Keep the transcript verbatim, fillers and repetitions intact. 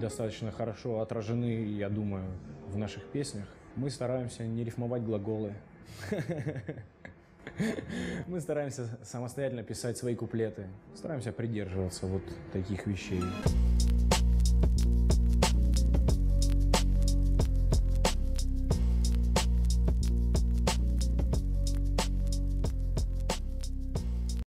достаточно хорошо отражены, я думаю, в наших песнях. Мы стараемся не рифмовать глаголы. Мы стараемся самостоятельно писать свои куплеты. Стараемся придерживаться вот таких вещей.